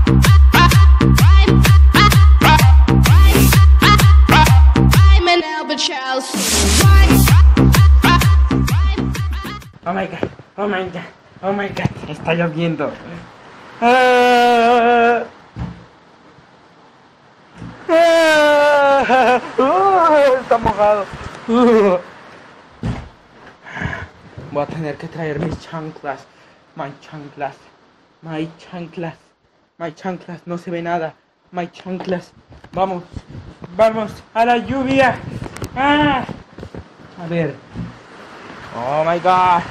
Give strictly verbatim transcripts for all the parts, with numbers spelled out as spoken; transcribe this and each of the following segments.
Oh my god, oh my god, oh my god, está lloviendo. Ah, ah, uh, está mojado. Uh. Voy a tener que traer mis chanclas, my chanclas, my chanclas, my chanclas, no se ve nada, my chanclas. Vamos, vamos a la lluvia. Ah. A ver. Oh my god.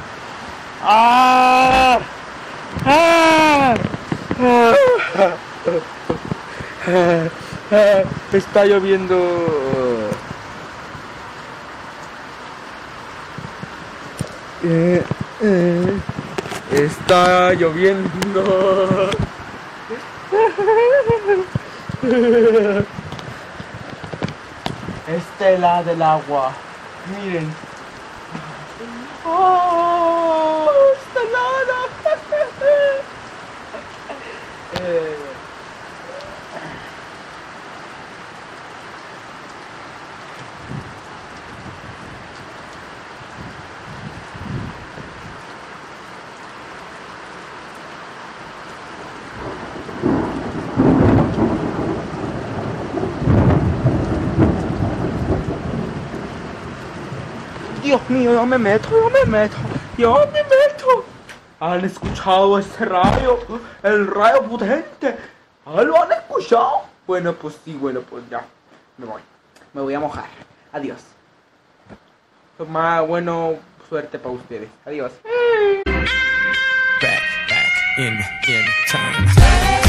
Ah. Ah. Ah. Ah. Está lloviendo. Eh, eh. Está lloviendo. Estela del agua. Miren. ¡Oh! ¡Está helada! eh. Dios mío, yo me meto, yo me meto, yo me meto. ¿Han escuchado ese rayo? El rayo potente. ¿Ah, lo han escuchado? Bueno, pues sí, bueno, pues ya. Me voy. Me voy a mojar. Adiós. Más bueno, suerte para ustedes. Adiós. Back, back in, in time.